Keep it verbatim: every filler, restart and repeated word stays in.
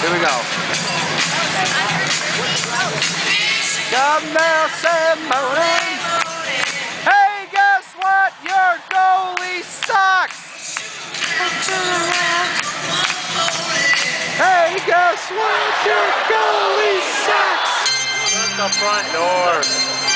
Here we go. Come now, Simone. Hey, guess what? Your goalie sucks. Hey, guess what? Your goalie sucks. Shut the front door.